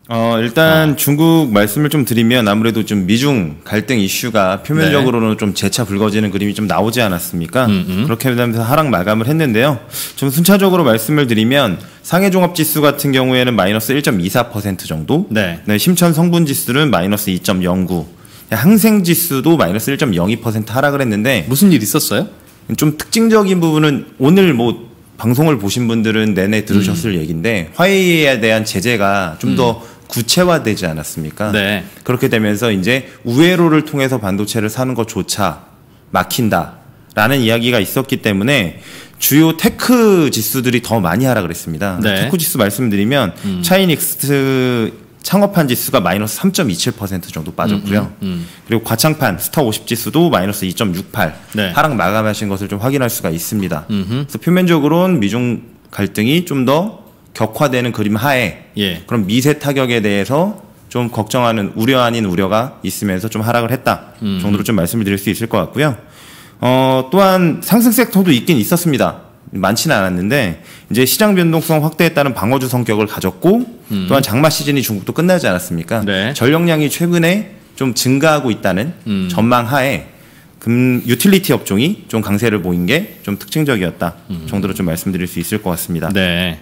일단 중국 말씀을 좀 드리면 아무래도 좀 미중 갈등 이슈가 표면적으로는 좀 재차 불거지는 그림이 좀 나오지 않았습니까? 그렇게 되면서 하락 마감을 했는데요. 좀 순차적으로 말씀을 드리면 상해 종합 지수 같은 경우에는 마이너스 1.24% 정도. 네, 심천 성분 지수는 마이너스 2.09. 항생 지수도 마이너스 1.02% 하락을 했는데 무슨 일 있었어요? 좀 특징적인 부분은 오늘 뭐 방송을 보신 분들은 내내 들으셨을 얘기인데 화웨이에 대한 제재가 좀 더 구체화되지 않았습니까? 네. 그렇게 되면서 이제 우회로를 통해서 반도체를 사는 것조차 막힌다라는 이야기가 있었기 때문에 주요 테크 지수들이 더 많이 하락을 했습니다. 네. 테크 지수 말씀드리면 차이닉스 창업한 지수가 마이너스 3.27% 정도 빠졌고요. 그리고 과창판 스타 50 지수도 마이너스 2.68 네. 하락 마감하신 것을 좀 확인할 수가 있습니다. 그래서 표면적으로는 미중 갈등이 좀 더 격화되는 그림 하에 그럼 미세 타격에 대해서 좀 걱정하는 우려 아닌 우려가 있으면서 좀 하락을 했다 정도로 좀 말씀을 드릴 수 있을 것 같고요. 또한 상승 섹터도 있긴 있었습니다. 많지는 않았는데 이제 시장 변동성 확대에 따른 방어주 성격을 가졌고 또한 장마 시즌이 중국도 끝나지 않았습니까? 네. 전력량이 최근에 좀 증가하고 있다는 전망하에 유틸리티 업종이 좀 강세를 보인 게 좀 특징적이었다 정도로 좀 말씀드릴 수 있을 것 같습니다. 네.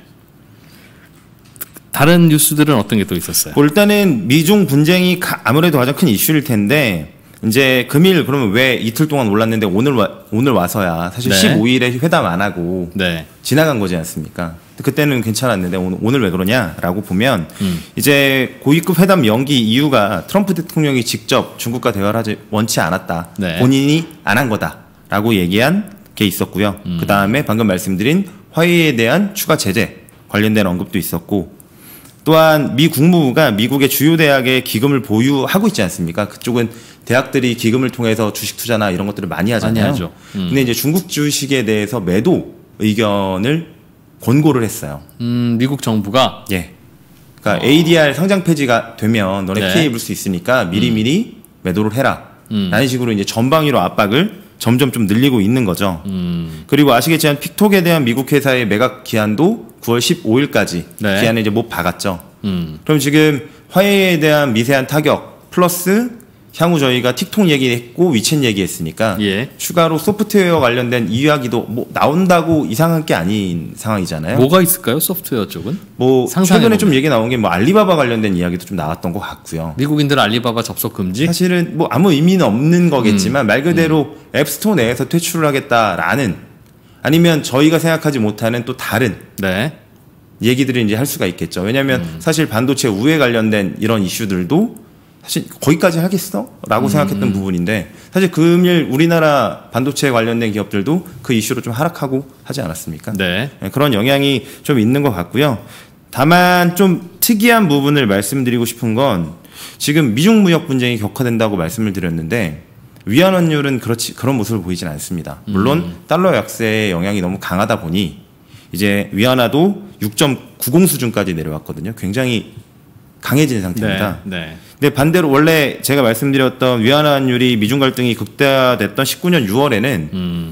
다른 뉴스들은 어떤 게 또 있었어요? 일단은 미중 분쟁이 아무래도 가장 큰 이슈일 텐데 이제 금일 그러면 왜 이틀 동안 올랐는데 오늘 와서야 사실 네. 15일에 회담 안 하고 네. 지나간 거지 않습니까? 그때는 괜찮았는데 오늘 왜 그러냐라고 보면 이제 고위급 회담 연기 이유가 트럼프 대통령이 직접 중국과 대화를 원치 않았다. 네. 본인이 안 한 거다라고 얘기한 게 있었고요. 그 다음에 방금 말씀드린 화웨이에 대한 추가 제재 관련된 언급도 있었고 또한 미 국무부가 미국의 주요 대학에 기금을 보유하고 있지 않습니까? 그쪽은 대학들이 기금을 통해서 주식 투자나 이런 것들을 많이 하잖아요. 많이 하죠. 근데 이제 중국 주식에 대해서 매도 의견을 권고를 했어요. 미국 정부가? 예. 그러니까 ADR 상장 폐지가 되면 너네 피해 입을 수 있으니까 미리미리 매도를 해라. 라는 식으로 이제 전방위로 압박을 점점 좀 늘리고 있는 거죠. 그리고 아시겠지만 픽톡에 대한 미국 회사의 매각 기한도 9월 15일까지 네. 기한을 이제 못 박았죠. 그럼 지금 화웨이에 대한 미세한 타격 플러스 향후 저희가 틱톡 얘기했고 위챗 얘기했으니까 추가로 소프트웨어 관련된 이야기도 뭐 나온다고 이상한 게 아닌 상황이잖아요. 뭐가 있을까요? 소프트웨어 쪽은? 뭐 최근에 좀 얘기 나온 게 뭐 알리바바 관련된 이야기도 좀 나왔던 것 같고요. 미국인들 알리바바 접속 금지? 사실은 뭐 아무 의미는 없는 거겠지만 말 그대로 앱스토어 내에서 퇴출을 하겠다라는 아니면 저희가 생각하지 못하는 또 다른 네. 얘기들을 이제 할 수가 있겠죠. 왜냐하면 사실 반도체 우회 관련된 이런 이슈들도 사실 거기까지 하겠어? 라고 생각했던 부분인데 사실 금일 우리나라 반도체 관련된 기업들도 그 이슈로 좀 하락하고 하지 않았습니까? 네. 그런 영향이 좀 있는 것 같고요. 다만 좀 특이한 부분을 말씀드리고 싶은 건 지금 미중 무역 분쟁이 격화된다고 말씀을 드렸는데 위안 환율은 그런 모습을 보이진 않습니다. 물론 달러 약세의 영향이 너무 강하다 보니 이제 위안화도 6.90 수준까지 내려왔거든요. 굉장히 강해진 상태입니다. 네, 네. 근데 반대로 원래 제가 말씀드렸던 위안화 환율이 미중 갈등이 극대화됐던 19년 6월에는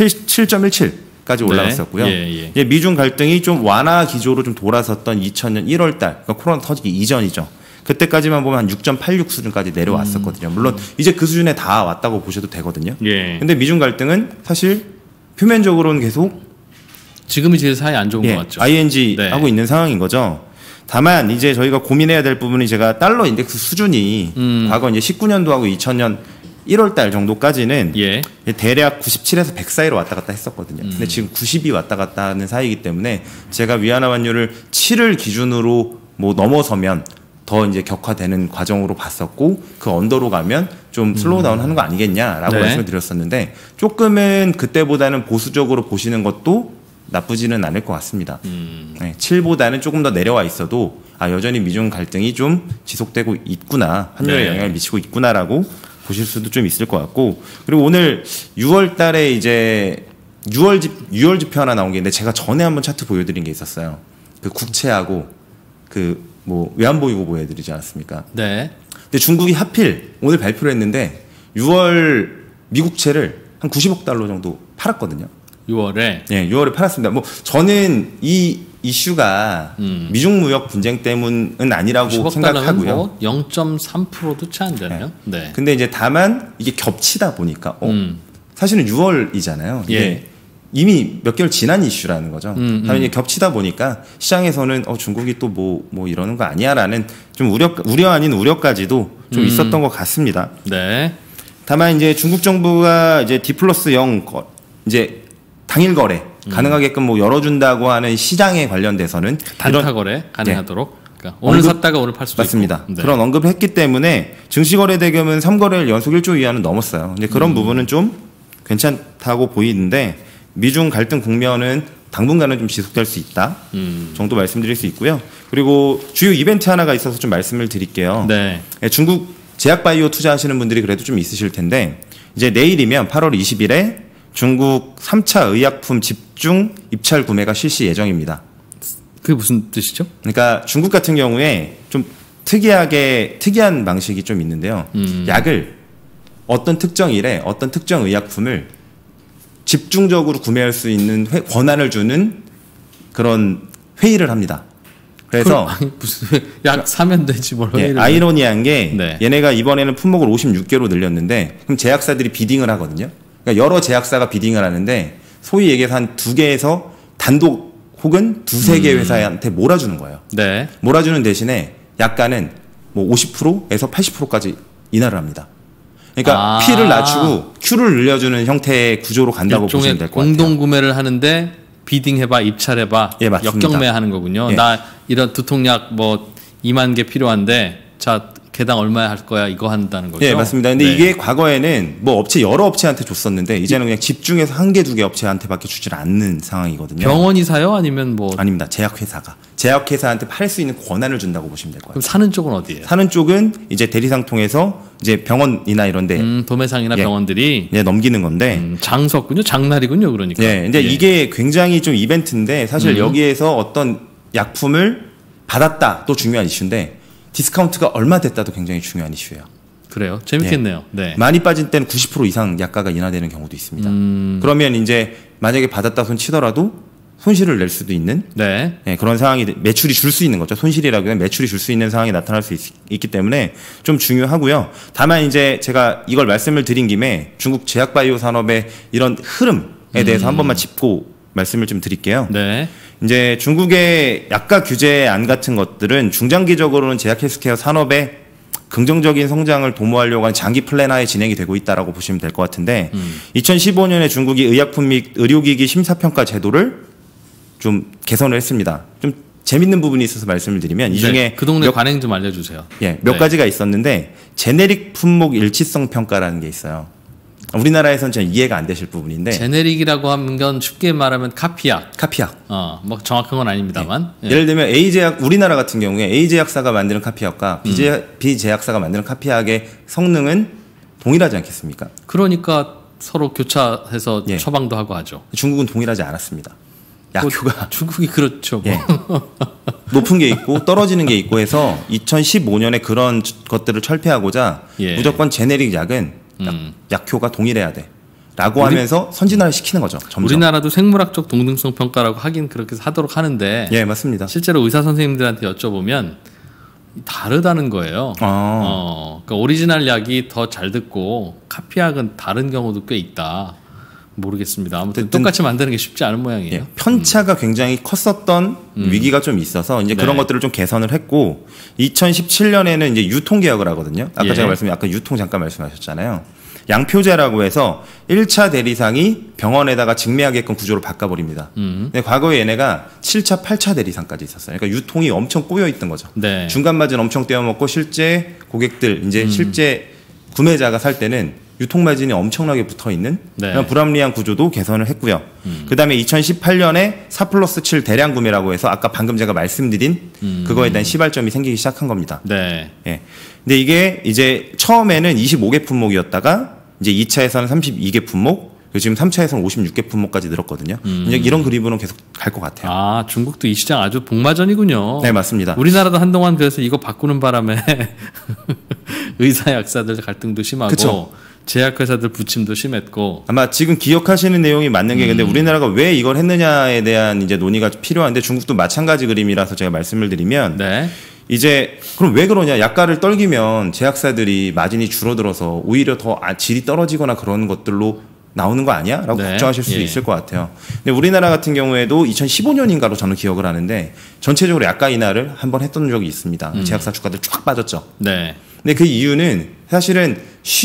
7.17까지 올라갔었고요. 네, 이제 미중 갈등이 좀 완화 기조로 좀 돌아섰던 2000년 1월 달, 그러니까 코로나 터지기 이전이죠. 그때까지만 보면 한 6.86 수준까지 내려왔었거든요. 물론 이제 그 수준에 다 왔다고 보셔도 되거든요. 근데 미중 갈등은 사실 표면적으로는 계속 지금이 제일 사이 안 좋은 것 같죠. ING 네. 하고 있는 상황인 거죠. 다만 이제 저희가 고민해야 될 부분이 제가 달러 인덱스 수준이 과거 이제 19년도하고 2000년 1월 달 정도까지는 대략 97에서 100 사이로 왔다 갔다 했었거든요. 근데 지금 90이 왔다 갔다 하는 사이이기 때문에 제가 위안화 환율을 7을 기준으로 뭐 넘어서면 더 이제 격화되는 과정으로 봤었고 그 언더로 가면 좀 슬로우 다운 하는 거 아니겠냐라고 말씀을 드렸었는데 조금은 그때보다는 보수적으로 보시는 것도 나쁘지는 않을 것 같습니다. 네, 7보다는 조금 더 내려와 있어도 여전히 미중 갈등이 좀 지속되고 있구나, 환율에 영향을 미치고 있구나라고 보실 수도 좀 있을 것 같고, 그리고 오늘 6월 달에 이제 6월 지표 하나 나온 게 있는데 제가 전에 한번 차트 보여드린 게 있었어요. 그 국채하고 그 뭐 외환보유고 보여드리지 않았습니까? 네. 근데 중국이 하필 오늘 발표를 했는데 6월 미국채를 한 90억 달러 정도 팔았거든요. 6월에? 네, 6월에 팔았습니다. 뭐 저는 이 이슈가 미중 무역 분쟁 때문은 아니라고 생각하고요. 뭐 0.3%도 채 안 되네요. 네. 근데 이제 다만 이게 겹치다 보니까 사실은 6월이잖아요. 예. 이미 몇 개월 지난 이슈라는 거죠. 당연히 겹치다 보니까 시장에서는 중국이 또 뭐 이러는 거 아니야라는 좀 우려 아닌 우려까지도 좀 있었던 것 같습니다. 네. 다만 이제 중국 정부가 이제 D+0 이제 당일 거래 가능하게끔 뭐 열어준다고 하는 시장에 관련돼서는 단타 거래 가능하도록. 네. 그러니까 오늘 샀다가 오늘 팔 수도 맞습니다. 있고. 네. 그런 언급을 했기 때문에 증시거래 대금은 3거래일 연속 1조 이하는 넘었어요. 근데 그런 부분은 좀 괜찮다고 보이는데 미중 갈등 국면은 당분간은 좀 지속될 수 있다 정도 말씀드릴 수 있고요. 그리고 주요 이벤트 하나가 있어서 좀 말씀을 드릴게요. 네. 중국 제약바이오 투자하시는 분들이 그래도 좀 있으실 텐데 이제 내일이면 8월 20일에 중국 3차 의약품 집중 입찰 구매가 실시 예정입니다. 그게 무슨 뜻이죠? 그러니까 중국 같은 경우에 좀 특이한 방식이 좀 있는데요. 약을 어떤 특정 일에 어떤 특정 의약품을 집중적으로 구매할 수 있는 권한을 주는 그런 회의를 합니다. 그래서 무슨 약 사면 되지 뭘 회의를. 아이러니한 게 네. 얘네가 이번에는 품목을 56개로 늘렸는데 그럼 제약사들이 비딩을 하거든요. 그러니까 여러 제약사가 비딩을 하는데 소위 얘기해서 한 2개에서 단독 혹은 2-3개 회사한테 몰아주는 거예요. 네. 몰아주는 대신에 약가는 뭐 50%에서 80%까지 인하를 합니다. 그러니까 P를 낮추고 Q를 늘려주는 형태의 구조로 간다고 보시면 될 것 같아요. 공동 구매를 하는데 비딩해봐, 입찰해봐, 예, 맞습니다. 역경매하는 거군요. 예. 나 이런 두통약 뭐 2만 개 필요한데 자 개당 얼마에 할 거야 이거 한다는 거죠. 예, 맞습니다. 근데 네. 이게 과거에는 뭐 여러 업체한테 줬었는데 이제는 그냥 집중해서 1개, 2개 업체한테밖에 주질 않는 상황이거든요. 병원이 사요? 아니면 뭐? 아닙니다. 제약회사한테 팔 수 있는 권한을 준다고 보시면 될 거예요. 그럼 사는 쪽은 어디예요? 사는 쪽은 이제 대리상 통해서 이제 병원이나 이런데 도매상이나 병원들이 넘기는 건데 장서군요, 장날이군요, 그러니까. 네, 근데 이게 굉장히 좀 이벤트인데 사실 여기에서 어떤 약품을 받았다 또 중요한 이슈인데 디스카운트가 얼마 됐다도 굉장히 중요한 이슈예요. 그래요? 재밌겠네요. 네. 많이 빠진 때는 90% 이상 약가가 인하되는 경우도 있습니다. 그러면 이제 만약에 받았다 손 치더라도 손실을 낼 수도 있는 네. 그런 상황이 매출이 줄 수 있는 거죠. 손실이라기보다는 매출이 줄 수 있는 상황이 나타날 수 있기 때문에 좀 중요하고요. 다만 이제 제가 이걸 말씀을 드린 김에 중국 제약바이오 산업의 이런 흐름에 대해서 한 번만 짚고 말씀을 좀 드릴게요. 네. 이제 중국의 약가 규제안 같은 것들은 중장기적으로는 제약 헬스케어 산업의 긍정적인 성장을 도모하려고 하는 장기 플랜하에 진행이 되고 있다라고 보시면 될 것 같은데 2015년에 중국이 의약품 및 의료기기 심사평가 제도를 좀 개선을 했습니다. 좀 재밌는 부분이 있어서 말씀을 드리면 이 중에 그 동네 관행 좀 알려주세요. 몇 가지가 있었는데 제네릭 품목 일치성 평가라는 게 있어요. 우리나라에서는 좀 이해가 안 되실 부분인데 제네릭이라고 하는 건 쉽게 말하면 카피약. 뭐 정확한 건 아닙니다만. 예. 예를 들면 A제약 우리나라 같은 경우에 A제약사가 만드는 카피약과 B제약사가 만드는 카피약의 성능은 동일하지 않겠습니까? 그러니까 서로 교차해서 처방도 하고 하죠. 중국은 동일하지 않았습니다. 약효가 중국이 그렇죠. 뭐. 높은 게 있고 떨어지는 게 있고 해서 2015년에 그런 것들을 철폐하고자 무조건 제네릭 약은 약효가 동일해야 돼 라고 하면서 선진화를 시키는 거죠. 점점. 우리나라도 생물학적 동등성 평가라고 하긴 그렇게 하도록 하는데 맞습니다. 실제로 의사 선생님들한테 여쭤보면 다르다는 거예요. 그러니까 오리지널 약이 더 잘 듣고 카피약은 다른 경우도 꽤 있다. 모르겠습니다. 아무튼 똑같이 만드는 게 쉽지 않은 모양이에요. 편차가 굉장히 컸었던 위기가 좀 있어서 이제 그런 것들을 좀 개선을 했고 2017년에는 이제 유통 개혁을 하거든요. 아까 제가 아까 유통 잠깐 말씀하셨잖아요. 양표제라고 해서 1차 대리상이 병원에다가 직매하게끔 구조를 바꿔버립니다. 근데 과거에 얘네가 7차, 8차 대리상까지 있었어요. 그러니까 유통이 엄청 꼬여 있던 거죠. 중간 마진 엄청 떼어먹고 실제 고객들, 이제 실제 구매자가 살 때는 유통 마진이 엄청나게 붙어 있는 그런 불합리한 구조도 개선을 했고요. 그다음에 2018년에 4+7 대량 구매라고 해서 아까 방금 제가 말씀드린 그거에 대한 시발점이 생기기 시작한 겁니다. 근데 이게 이제 처음에는 25개 품목이었다가 이제 2차에서는 32개 품목, 지금 3차에서는 56개 품목까지 늘었거든요. 이제 이런 그림으로 계속 갈 것 같아요. 중국도 이 시장 아주 복마전이군요. 네, 맞습니다. 우리나라도 한동안 그래서 이거 바꾸는 바람에 의사 약사들 갈등도 심하고 제약회사들 부침도 심했고 아마 지금 기억하시는 내용이 맞는 게 근데 우리나라가 왜 이걸 했느냐에 대한 이제 논의가 필요한데 중국도 마찬가지 그림이라서 제가 말씀을 드리면 네. 이제 그럼 왜 그러냐 약가를 떨기면 제약사들이 마진이 줄어들어서 오히려 더 질이 떨어지거나 그런 것들로 나오는 거 아니야? 라고 네. 걱정하실 수도 있을 것 같아요. 근데 우리나라 같은 경우에도 2015년인가로 저는 기억을 하는데 전체적으로 약가 인하를 한번 했던 적이 있습니다. 제약사 주가들 쫙 빠졌죠. 네. 근데 그 이유는 사실은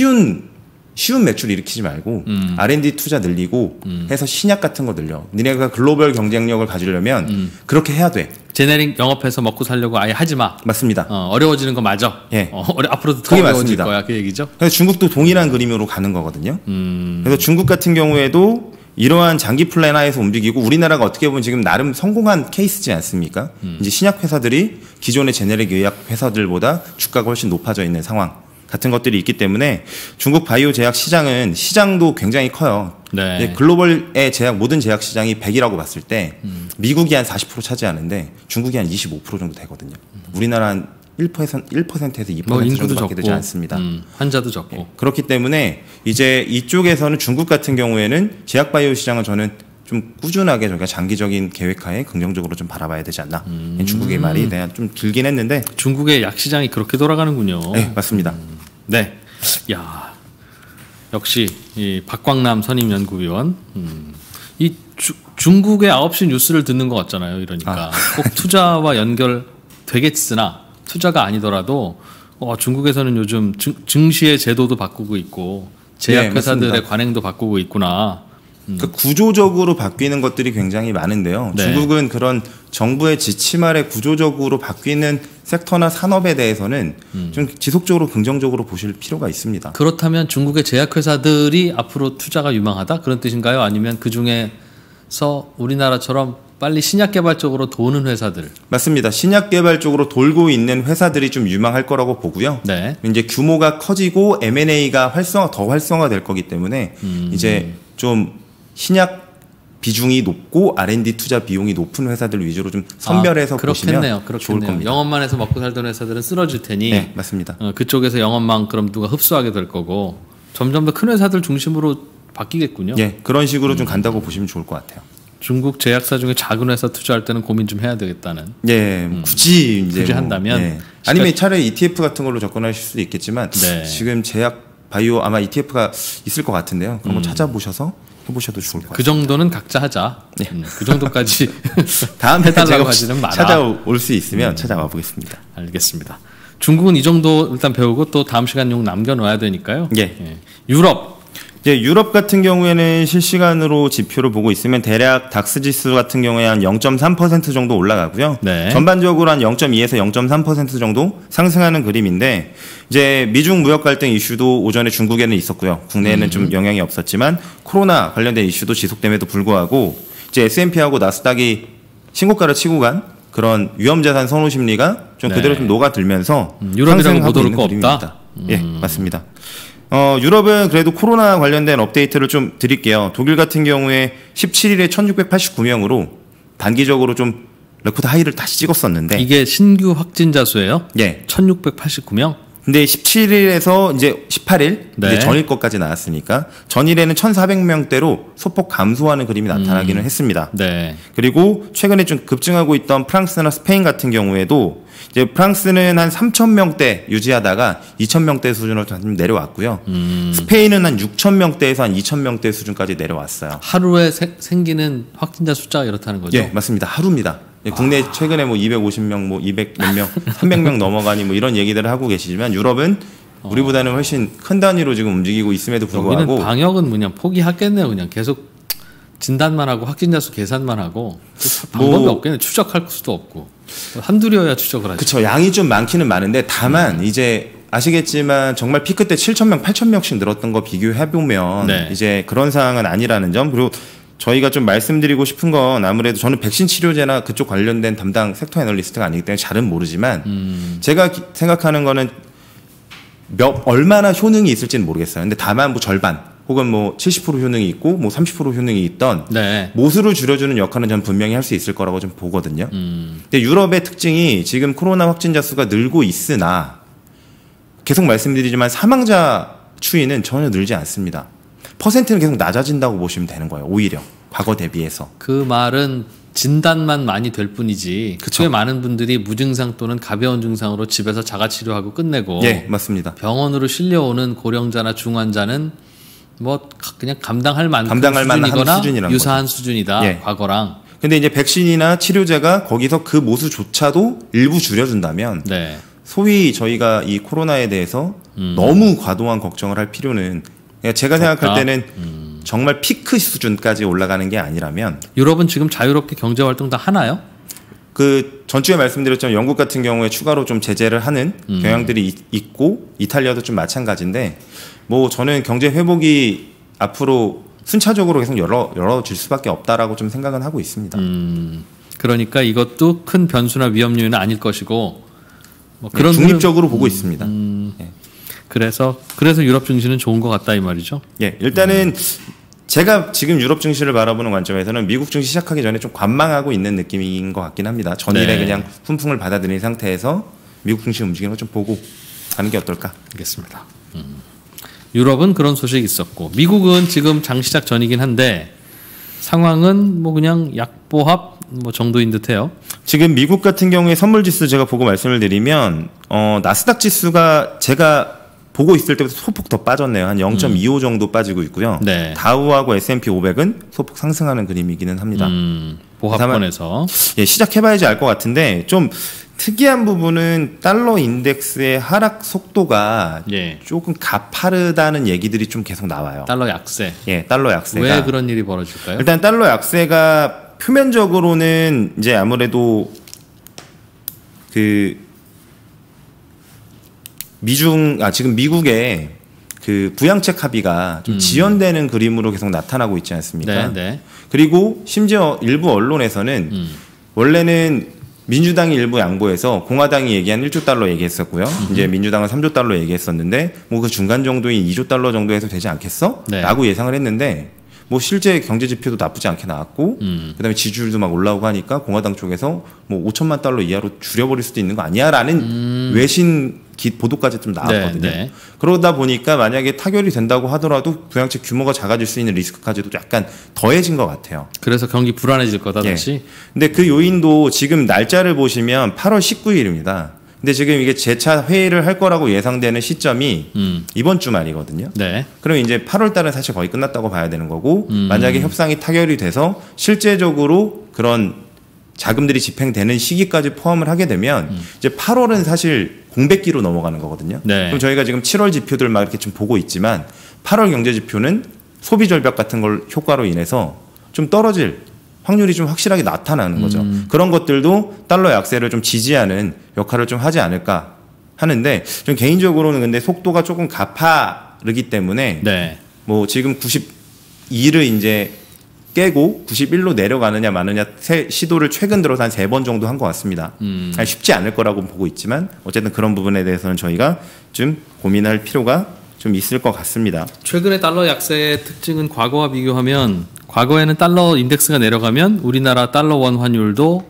쉬운 매출 일으키지 말고 R&D 투자 늘리고 해서 신약 같은 거 늘려. 니네가 글로벌 경쟁력을 가지려면 그렇게 해야 돼. 제네릭 영업해서 먹고 살려고 아예 하지 마. 맞습니다. 어려워지는 거 맞아. 예. 앞으로도 더 어려워질 거야. 그 얘기죠. 그래서 중국도 동일한 그림으로 가는 거거든요. 그래서 중국 같은 경우에도 이러한 장기 플랜 하에서 움직이고 우리나라가 어떻게 보면 지금 나름 성공한 케이스지 않습니까? 이제 신약 회사들이 기존의 제네릭 의약 회사들보다 주가가 훨씬 높아져 있는 상황. 같은 것들이 있기 때문에 중국 바이오 제약 시장은 시장도 굉장히 커요. 네. 글로벌의 제약 모든 제약 시장이 100이라고 봤을 때 미국이 한 40% 차지하는데 중국이 한 25% 정도 되거든요. 우리나라 한 1%에서 2% 정도밖에 되지 않습니다. 환자도 적고. 네. 그렇기 때문에 이제 이쪽에서는 중국 같은 경우에는 제약 바이오 시장은 저는 좀 꾸준하게 저희가 장기적인 계획하에 긍정적으로 좀 바라봐야 되지 않나. 중국의 말이 내가 좀 길긴 했는데 중국의 약 시장이 그렇게 돌아가는군요. 네, 맞습니다. 네, 야 역시 이 박광남 선임연구위원. 이 중국의 9시 뉴스를 듣는 것 같잖아요. 이러니까 꼭 투자와 연결되겠으나 투자가 아니더라도 중국에서는 요즘 증시의 제도도 바꾸고 있고 제약회사들의 네, 관행도 바꾸고 있구나. 그 구조적으로 바뀌는 것들이 굉장히 많은데요. 네. 중국은 그런 정부의 지침 아래 구조적으로 바뀌는 섹터나 산업에 대해서는 좀 지속적으로 긍정적으로 보실 필요가 있습니다. 그렇다면 중국의 제약회사들이 앞으로 투자가 유망하다? 그런 뜻인가요? 아니면 그중에서 우리나라처럼 빨리 신약 개발 쪽으로 도는 회사들? 맞습니다. 신약 개발 쪽으로 돌고 있는 회사들이 좀 유망할 거라고 보고요. 네. 이제 규모가 커지고 M&A가 더 활성화될 거기 때문에 이제 좀 신약 비중이 높고 R&D 투자 비용이 높은 회사들 위주로 좀 선별해서 보시면 좋을 겁니다. 영업만 해서 먹고 살던 회사들은 쓰러질 테니 네, 맞습니다. 그쪽에서 영업만 그럼 누가 흡수하게 될 거고 점점 더 큰 회사들 중심으로 바뀌겠군요. 네, 그런 식으로 좀 간다고 보시면 좋을 것 같아요. 중국 제약사 중에 작은 회사 투자할 때는 고민 좀 해야 되겠다는. 네, 굳이 한다면 네. 아니면 차라리 ETF 같은 걸로 접근하실 수도 있겠지만 네. 지금 제약 바이오 아마 ETF가 있을 것 같은데요. 그런 거 찾아보셔서 해보셔도 좋을 것 같아요. 그 정도는 각자 하자. 네. 그 정도까지 다음에 해달라고 하지는 마라. 찾아올 수 있으면 찾아와 보겠습니다. 알겠습니다. 중국은 이 정도 일단 배우고 또 다음 시간 용 남겨놔야 되니까요. 예. 유럽. 이제 유럽 같은 경우에는 실시간으로 지표를 보고 있으면 대략 닥스 지수 같은 경우에 한 0.3% 정도 올라가고요. 네. 전반적으로 한 0.2에서 0.3% 정도 상승하는 그림인데 이제 미중 무역 갈등 이슈도 오전에 중국에는 있었고요. 국내에는 좀 영향이 없었지만 코로나 관련된 이슈도 지속됨에도 불구하고 이제 S&P하고 나스닥이 신고가를 치고 간 그런 위험자산 선호 심리가 좀 그대로 좀 녹아들면서 유럽이라고 못 오를 거 없다. 예, 맞습니다. 유럽은 그래도 코로나 관련된 업데이트를 좀 드릴게요. 독일 같은 경우에 17일에 1689명으로 단기적으로 좀 레코드 하이를 다시 찍었었는데 이게 신규 확진자 수예요? 예. 1689명? 근데 17일에서 이제 18일 네. 이제 전일 것까지 나왔으니까 전일에는 1,400명대로 소폭 감소하는 그림이 나타나기는 했습니다. 네. 그리고 최근에 좀 급증하고 있던 프랑스나 스페인 같은 경우에도 이제 프랑스는 한 3,000명대 유지하다가 2,000명대 수준으로 좀 내려왔고요. 스페인은 한 6,000명대에서 한 2,000명대 수준까지 내려왔어요. 하루에 생기는 확진자 숫자가 이렇다는 거죠? 예, 맞습니다. 하루입니다. 국내 최근에 뭐 250명, 뭐 200몇 명, 300명 넘어가니 뭐 이런 얘기들을 하고 계시지만 유럽은 우리보다는 훨씬 큰 단위로 지금 움직이고 있음에도 불구하고 여기는 방역은 그냥 포기하겠네요. 그냥 계속 진단만 하고 확진자 수 계산만 하고 방법이 없겠네. 추적할 수도 없고 한둘이어야 추적을 하죠. 그렇죠. 양이 좀 많기는 많은데 다만 이제 아시겠지만 정말 피크 때 7,000명, 8,000명씩 늘었던 거 비교해보면 네. 이제 그런 상황은 아니라는 점. 그리고 저희가 좀 말씀드리고 싶은 건 아무래도 저는 백신 치료제나 그쪽 관련된 담당 섹터 애널리스트가 아니기 때문에 잘은 모르지만 제가 생각하는 거는 얼마나 효능이 있을지는 모르겠어요. 근데 다만 뭐 절반 혹은 뭐 70% 효능이 있고 뭐 30% 효능이 있던 네. 모수를 줄여주는 역할은 저는 분명히 할 수 있을 거라고 좀 보거든요. 근데 유럽의 특징이 지금 코로나 확진자 수가 늘고 있으나 계속 말씀드리지만 사망자 추이는 전혀 늘지 않습니다. 퍼센트는 계속 낮아진다고 보시면 되는 거예요. 오히려 과거 대비해서. 그 말은 진단만 많이 될 뿐이지 그쵸. 꽤 많은 분들이 무증상 또는 가벼운 증상으로 집에서 자가치료하고 끝내고 예, 맞습니다. 병원으로 실려오는 고령자나 중환자는 뭐 그냥 감당할 만한 수준이거나 유사한 거죠. 수준이다. 예. 과거랑. 근데 이제 백신이나 치료제가 거기서 그 모수조차도 일부 줄여준다면 네. 소위 저희가 이 코로나에 대해서 너무 과도한 걱정을 할 필요는 제가 생각할 때는 정말 피크 수준까지 올라가는 게 아니라면 유럽은 지금 자유롭게 경제활동 다 하나요? 그 전주에 말씀드렸지만 영국 같은 경우에 추가로 좀 제재를 하는 경향들이 있고 이탈리아도 좀 마찬가지인데 뭐 저는 경제 회복이 앞으로 순차적으로 계속 열어질 수밖에 없다라고 좀 생각은 하고 있습니다. 그러니까 이것도 큰 변수나 위험 요인은 아닐 것이고 뭐 그런 중립적으로 보고 있습니다. 예. 그래서 유럽 증시는 좋은 것 같다 이 말이죠. 예, 일단은 제가 지금 유럽 증시를 바라보는 관점에서는 미국 증시 시작하기 전에 좀 관망하고 있는 느낌인 것 같긴 합니다. 전일에 네. 그냥 훈풍을 받아들인 상태에서 미국 증시 움직이는 걸 좀 보고 가는 게 어떨까? 알겠습니다. 유럽은 그런 소식이 있었고 미국은 지금 장 시작 전이긴 한데 상황은 뭐 그냥 약보합 뭐 정도인 듯해요. 지금 미국 같은 경우에 선물 지수 제가 보고 말씀을 드리면 나스닥 지수가 제가 보고 있을 때부터 소폭 더 빠졌네요. 한 0.25 정도 빠지고 있고요. 네. 다우하고 S&P 500은 소폭 상승하는 그림이기는 합니다. 보합권에서 예, 시작해봐야지 알 것 같은데 좀 특이한 부분은 달러 인덱스의 하락 속도가 예. 조금 가파르다는 얘기들이 좀 계속 나와요. 달러 약세. 예, 달러 약세가. 왜 그런 일이 벌어질까요? 일단 달러 약세가 표면적으로는 이제 아무래도 그 지금 미국의 그 부양책 합의가 좀 지연되는 그림으로 계속 나타나고 있지 않습니까? 네, 네. 그리고 심지어 일부 언론에서는 원래는 민주당이 일부 양보해서 공화당이 얘기한 1조 달러 얘기했었고요. 이제 민주당은 3조 달러 얘기했었는데 뭐 그 중간 정도인 2조 달러 정도 해서 되지 않겠어? 네. 라고 예상을 했는데 뭐 실제 경제 지표도 나쁘지 않게 나왔고 그다음에 지지율도 막 올라오고 하니까 공화당 쪽에서 뭐 5천만 달러 이하로 줄여버릴 수도 있는 거 아니야라는 외신 보도까지 좀 나왔거든요. 네, 네. 그러다 보니까 만약에 타결이 된다고 하더라도 부양책 규모가 작아질 수 있는 리스크까지도 약간 더해진 것 같아요. 그래서 경기 불안해질 거다 다시. 예. 근데 그 요인도 지금 날짜를 보시면 8월 19일입니다. 근데 지금 이게 재차 회의를 할 거라고 예상되는 시점이 이번 주말이거든요. 네. 그럼 이제 8월 달은 사실 거의 끝났다고 봐야 되는 거고 만약에 협상이 타결이 돼서 실제적으로 그런 자금들이 집행되는 시기까지 포함을 하게 되면 이제 8월은 사실 공백기로 넘어가는 거거든요. 네. 그럼 저희가 지금 7월 지표들 막 이렇게 좀 보고 있지만 8월 경제 지표는 소비 절벽 같은 걸 효과로 인해서 좀 떨어질 확률이 좀 확실하게 나타나는 거죠. 그런 것들도 달러 약세를 좀 지지하는 역할을 좀 하지 않을까 하는데 좀 개인적으로는 근데 속도가 조금 가파르기 때문에 네. 뭐 지금 92를 이제 깨고 91로 내려가느냐 마느냐 시도를 최근 들어서 한 3번 정도 한 것 같습니다. 쉽지 않을 거라고 보고 있지만 어쨌든 그런 부분에 대해서는 저희가 좀 고민할 필요가 좀 있을 것 같습니다. 최근의 달러 약세의 특징은 과거와 비교하면 과거에는 달러 인덱스가 내려가면 우리나라 달러 원 환율도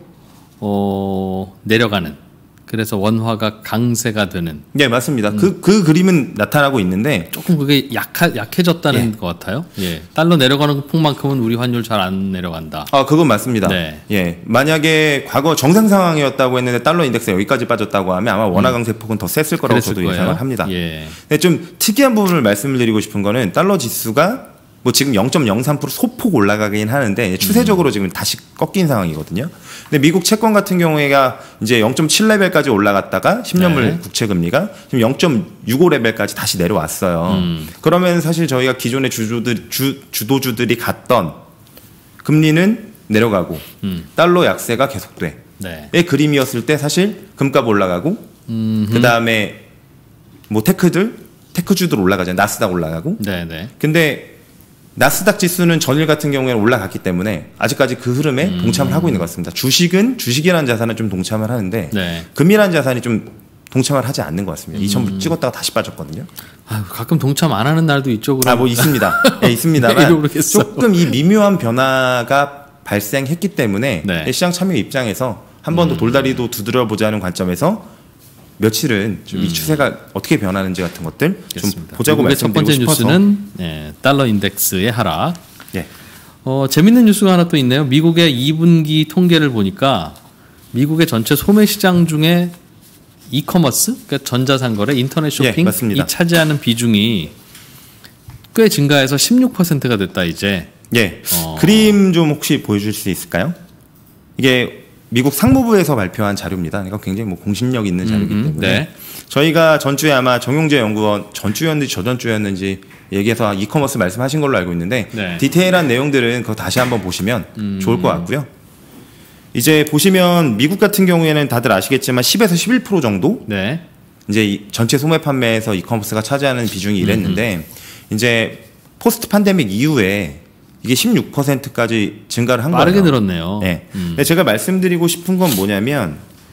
내려가는 그래서 원화가 강세가 되는. 네, 맞습니다. 그 그림은 나타나고 있는데 조금 그게 약해졌다는 것 같아요. 예. 달러 내려가는 폭만큼은 우리 환율 잘 안 내려간다. 아, 그건 맞습니다. 네. 예. 만약에 과거 정상 상황이었다고 했는데 달러 인덱스가 여기까지 빠졌다고 하면 아마 원화 강세 폭은 더 셌을 거라고 저도 예상을 합니다. 예. 근데 좀 특이한 부분을 말씀을 드리고 싶은 거는 달러 지수가 뭐 지금 0.03% 소폭 올라가긴 하는데 추세적으로 지금 다시 꺾인 상황이거든요. 근데 미국 채권 같은 경우에가 이제 0.7레벨까지 올라갔다가 10년물 네. 국채 금리가 지금 0.65레벨까지 다시 내려왔어요. 그러면 사실 저희가 기존의 주도주들이 갔던 금리는 내려가고 달러 약세가 계속돼. 네. 의 그림이었을 때 사실 금값 올라가고 그 다음에 뭐 테크주들 올라가잖아요. 나스닥 올라가고. 네. 근데 나스닥 지수는 전일 같은 경우에는 올라갔기 때문에 아직까지 그 흐름에 동참을 하고 있는 것 같습니다. 주식이라는 자산은 좀 동참을 하는데 네. 금이라는 자산이 좀 동참을 하지 않는 것 같습니다. 2,000불 찍었다가 다시 빠졌거든요. 아유, 가끔 동참 안 하는 날도 있죠. 그럼. 뭐 있습니다. 네, 있습니다만 조금 이 미묘한 변화가 발생했기 때문에 네. 시장 참여 입장에서 한 번 더 돌다리도 두드려보자는 관점에서 며칠은 좀 이 추세가 어떻게 변하는지 같은 것들 좀 보자고 말씀드리고 싶어서. 첫 번째 뉴스는 달러 인덱스의 하락. 재밌는 뉴스가 하나 또 있네요. 미국의 2분기 통계를 보니까 미국의 전체 소매 시장 중에 이커머스, 그러니까 전자상거래, 인터넷 쇼핑 이 차지하는 비중이 꽤 증가해서 16%가 됐다 이제. 그림 좀 혹시 보여줄 수 있을까요? 이게 미국 상무부에서 발표한 자료입니다. 그러니까 굉장히 뭐 공신력 있는 자료이기 때문에 저희가 전주에 아마 정용재 연구원 전주였는지 저전주였는지 얘기해서 이커머스 말씀하신 걸로 알고 있는데 디테일한 내용들은 그거 다시 한번 보시면 좋을 것 같고요. 이제 보시면 미국 같은 경우에는 다들 아시겠지만 10에서 11% 정도 이제 전체 소매 판매에서 이커머스가 차지하는 비중이 이랬는데 이제 포스트 팬데믹 이후에 이게 16%까지 증가를 한 거예요. 빠르게 늘었네요. 근데 제가 말씀드리고 싶은 건 뭐냐면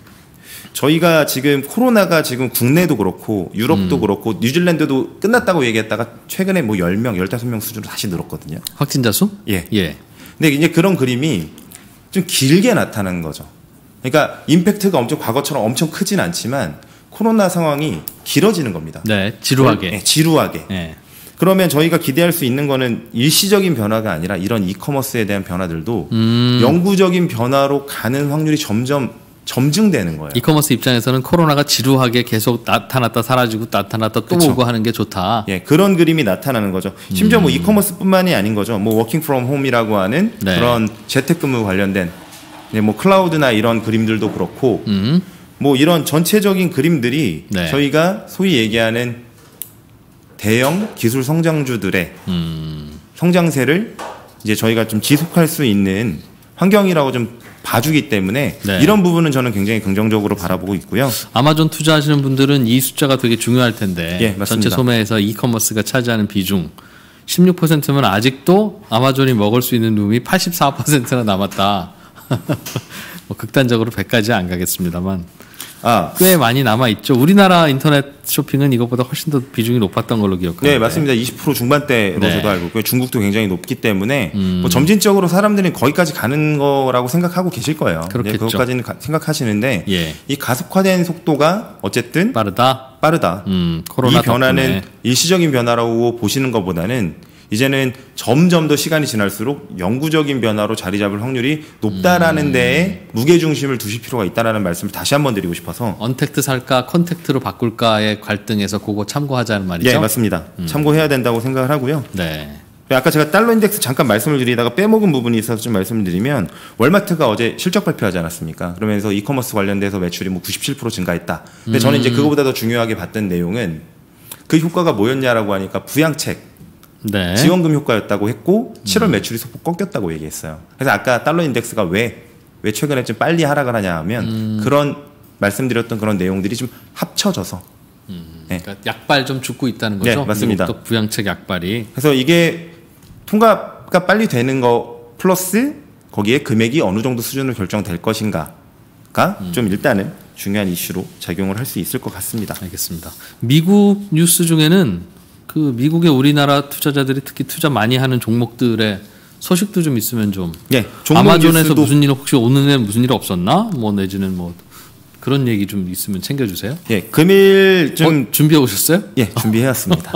저희가 지금 코로나가 지금 국내도 그렇고 유럽도 그렇고 뉴질랜드도 끝났다고 얘기했다가 최근에 뭐 10명, 15명 수준으로 다시 늘었거든요. 확진자 수? 근데 이제 그런 그림이 좀 길게 나타나는 거죠. 그러니까 임팩트가 과거처럼 엄청 크진 않지만 코로나 상황이 길어지는 겁니다. 지루하게. 지루하게. 그러면 저희가 기대할 수 있는 거는 일시적인 변화가 아니라 이런 이커머스에 대한 변화들도 영구적인 변화로 가는 확률이 점점 점증되는 거예요. 이커머스 입장에서는 코로나가 지루하게 계속 나타났다 사라지고 나타났다 또 오고 하는 게 좋다. 그런 그림이 나타나는 거죠. 심지어 뭐 이커머스뿐만이 아닌 거죠. 뭐 워킹 프롬 홈이라고 하는 그런 재택근무 관련된 뭐 클라우드나 이런 그림들도 그렇고 뭐 이런 전체적인 그림들이 저희가 소위 얘기하는 대형 기술 성장주들의 성장세를 이제 저희가 좀 지속할 수 있는 환경이라고 좀 봐주기 때문에 이런 부분은 저는 굉장히 긍정적으로 바라보고 있고요. 아마존 투자하시는 분들은 이 숫자가 되게 중요할 텐데 전체 소매에서 이커머스가 차지하는 비중 16%면 아직도 아마존이 먹을 수 있는 룸이 84%나 남았다. 뭐 극단적으로 100까지 안 가겠습니다만 꽤 많이 남아있죠. 우리나라 인터넷 쇼핑은 이것보다 훨씬 더 비중이 높았던 걸로 기억하는데. 네, 맞습니다. 20% 중반대로 저도 알고 있고요. 중국도 굉장히 높기 때문에 뭐 점진적으로 사람들이 거기까지 가는 거라고 생각하고 계실 거예요. 그렇겠죠. 그것까지는 생각하시는데 이 가속화된 속도가 어쨌든 빠르다. 코로나 이 변화는 덕분에. 일시적인 변화라고 보시는 것보다는 이제는 점점 더 시간이 지날수록 영구적인 변화로 자리 잡을 확률이 높다라는 데에 무게중심을 두실 필요가 있다는 말씀을 다시 한번 드리고 싶어서. 언택트 살까 컨택트로 바꿀까의 갈등에서 그거 참고하자는 말이죠? 맞습니다. 참고해야 된다고 생각을 하고요. 아까 제가 달러 인덱스 잠깐 말씀을 드리다가 빼먹은 부분이 있어서 좀 말씀을 드리면 월마트가 어제 실적 발표하지 않았습니까? 그러면서 이커머스 관련돼서 매출이 뭐 97% 증가했다. 근데 저는 이제 그거보다 더 중요하게 봤던 내용은 그 효과가 뭐였냐라고 하니까 부양책 지원금 효과였다고 했고 7월 매출이 소폭 꺾였다고 얘기했어요. 그래서 아까 달러 인덱스가 왜 최근에 좀 빨리 하락을 하냐 하면 그런 말씀드렸던 그런 내용들이 좀 합쳐져서 그러니까 약발 좀 죽고 있다는 거죠. 맞습니다. 또 부양책 약발이. 그래서 이게 통과가 빨리 되는 거 플러스 거기에 금액이 어느 정도 수준으로 결정될 것인가가 좀 일단은 중요한 이슈로 작용을 할 수 있을 것 같습니다. 알겠습니다. 미국 뉴스 중에는 그 미국의 우리나라 투자자들이 특히 투자 많이 하는 종목들의 소식도 좀 있으면 좀. 아마존에서 무슨 일 혹시 오늘은 무슨 일 없었나? 뭐 내지는 뭐 그런 얘기 좀 있으면 챙겨주세요. 금일 좀 준비해 오셨어요? 준비해왔습니다.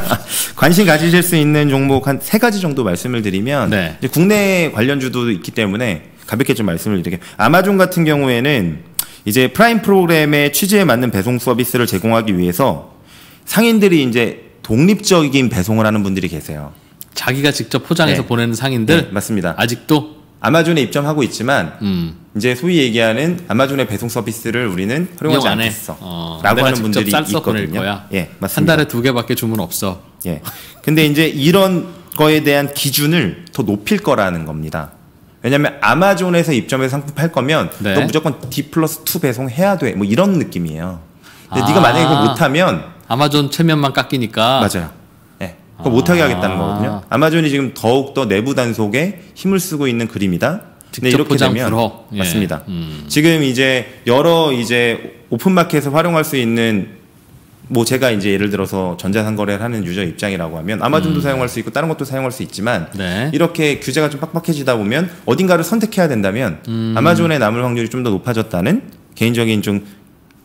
관심 가지실 수 있는 종목 한 3가지 정도 말씀을 드리면 이제 국내 관련주도 있기 때문에 가볍게 좀 말씀을 드릴게요. 아마존 같은 경우에는 이제 프라임 프로그램의 취지에 맞는 배송 서비스를 제공하기 위해서 상인들이 이제 독립적인 배송을 하는 분들이 계세요. 자기가 직접 포장해서 보내는 상인들? 맞습니다. 아직도? 아마존에 입점하고 있지만 이제 소위 얘기하는 아마존의 배송 서비스를 우리는 활용하지 않겠어 라고 하는 분들이 있거든요. 맞습니다. 한 달에 2개밖에 주문 없어. 근데 이제 이런 거에 대한 기준을 더 높일 거라는 겁니다. 왜냐하면 아마존에서 입점해서 상품 팔 거면 너 무조건 D+2 배송해야 돼. 뭐 이런 느낌이에요. 근데 네가 만약에 그거 못하면 아마존 체면만 깎이니까. 맞아요. 그거 못하게 하겠다는 거거든요. 아마존이 지금 더욱더 내부 단속에 힘을 쓰고 있는 그림이다. 근데 이렇게 되면 맞습니다. 지금 이제 여러 이제 오픈마켓에서 활용할 수 있는 뭐 제가 이제 예를 들어서 전자상거래를 하는 유저 입장이라고 하면 아마존도 사용할 수 있고 다른 것도 사용할 수 있지만 이렇게 규제가 좀 빡빡해지다 보면 어딘가를 선택해야 된다면 아마존에 남을 확률이 좀 더 높아졌다는 개인적인 좀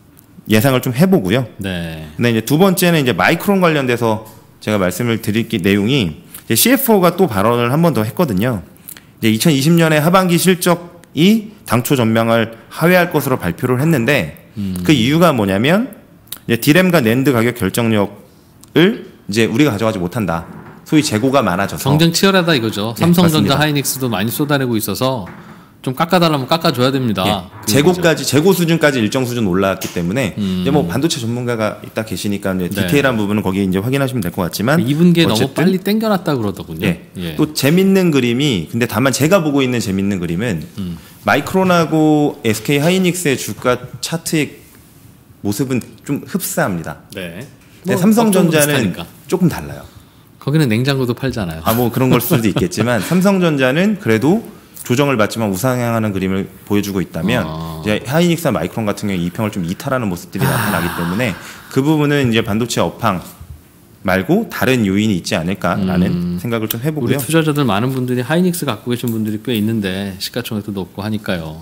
예상을 좀 해보고요. 네. 근데 이제 두 번째는 이제 마이크론 관련돼서 제가 말씀을 드릴 내용이 CFO가 또 발언을 한 번 더 했거든요. 이제 2020년에 하반기 실적이 당초 전망을 하회할 것으로 발표를 했는데 그 이유가 뭐냐면 이제 디램과 낸드 가격 결정력을 이제 우리가 가져가지 못한다. 소위 재고가 많아져서 경쟁 치열하다 이거죠. 네, 삼성전자, 맞습니다. 하이닉스도 많이 쏟아내고 있어서 좀 깎아달라면 깎아줘야 됩니다. 재고 수준까지 일정 수준 올라왔기 때문에 이제 뭐 반도체 전문가가 있다 계시니까 이제 디테일한 부분은 거기 이제 확인하시면 될 것 같지만 2분기에 너무 빨리 땡겨놨다 그러더군요. 또 재밌는 그림이 근데 다만 제가 보고 있는 재밌는 그림은 마이크론하고 SK 하이닉스의 주가 차트의 모습은 좀 흡사합니다. 네. 뭐 삼성전자는 조금 달라요. 거기는 냉장고도 팔잖아요. 뭐 그런 걸 수도 있겠지만 삼성전자는 그래도 조정을 받지만 우상향하는 그림을 보여주고 있다면 이제 하이닉스와 마이크론 같은 경우에 이평을 좀 이탈하는 모습들이 나타나기 때문에 그 부분은 이제 반도체 업황 말고 다른 요인이 있지 않을까라는 생각을 좀 해보고요. 우리 투자자들 많은 분들이 하이닉스 갖고 계신 분들이 꽤 있는데 시가총액도 높고 하니까요.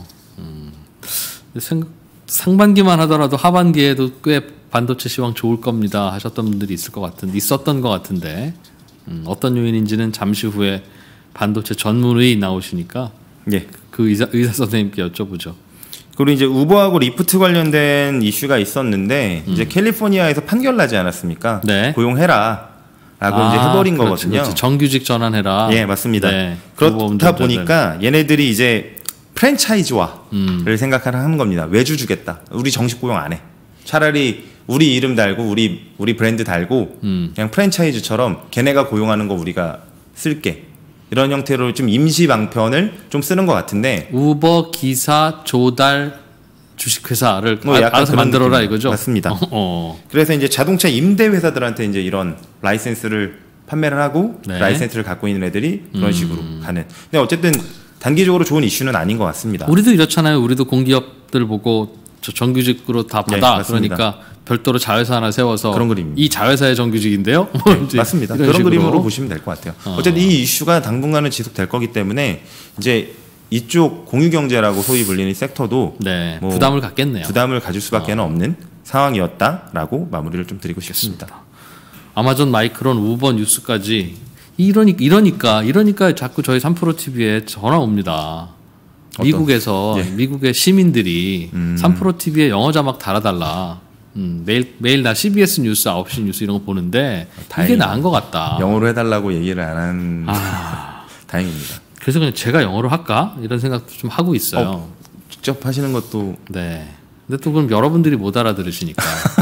상반기만 하더라도 하반기에도 꽤 반도체 시황 좋을 겁니다 하셨던 분들이 있었던 것 같은데 어떤 요인인지는 잠시 후에 반도체 전문의 나오시니까 그 의사 선생님께 여쭤보죠. 그리고 이제 우버하고 리프트 관련된 이슈가 있었는데 이제 캘리포니아에서 판결 나지 않았습니까? 네. 고용해라라고 이제 해버린 거거든요. 그렇지. 정규직 전환해라. 예, 맞습니다. 네. 그렇다 보니까 얘네들이 이제 프랜차이즈화를 생각하는 겁니다. 외주 주겠다. 우리 정식 고용 안 해. 차라리 우리 이름 달고 우리 브랜드 달고 그냥 프랜차이즈처럼 걔네가 고용하는 거 우리가 쓸게. 이런 형태로 좀 임시 방편을 좀 쓰는 것 같은데 우버 기사 조달 주식회사를 알아서 만들어라 이거죠? 맞습니다. 그래서 이제 자동차 임대 회사들한테 이제 이런 라이센스를 판매를 하고 라이센스를 갖고 있는 애들이 그런 식으로 가는. 근데 어쨌든 단기적으로 좋은 이슈는 아닌 것 같습니다. 우리도 이렇잖아요. 우리도 공기업들 보고 저 정규직으로 다 받아. 그러니까 별도로 자회사 하나 세워서 그런 그림입니다. 이 자회사의 정규직인데요? 맞습니다. 그런 식으로. 그림으로 보시면 될 것 같아요. 어쨌든 이 이슈가 당분간은 지속될 거기 때문에 이제 이쪽 공유경제라고 소위 불리는 섹터도 뭐 부담을 갖겠네요. 부담을 가질 수밖에 없는 상황이었다라고 마무리를 좀 드리고 싶습니다. 아마존, 마이크론, 우버 뉴스까지 이러니까 자꾸 저희 3프로TV에 전화 옵니다. 미국에서 미국의 시민들이 3프로TV에 영어 자막 달아달라. 매일 나 CBS 뉴스 9시 뉴스 이런 거 보는데 이게 나은 것 같다. 영어로 해달라고 얘기를 안 한 다행입니다. 그래서 그냥 제가 영어로 할까 이런 생각도 좀 하고 있어요. 직접 하시는 것도 네. 근데 또 그럼 여러분들이 못 알아들으시니까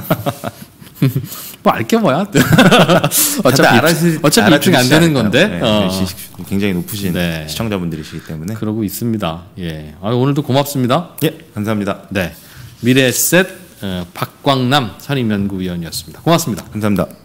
뭐 알게 뭐야? 어차피 입증 안 되는 건데. 굉장히 높으신 시청자분들이시기 때문에 그러고 있습니다. 예. 오늘도 고맙습니다. 예, 감사합니다. 네. 미래에셋 박광남 선임연구위원이었습니다. 고맙습니다. 감사합니다.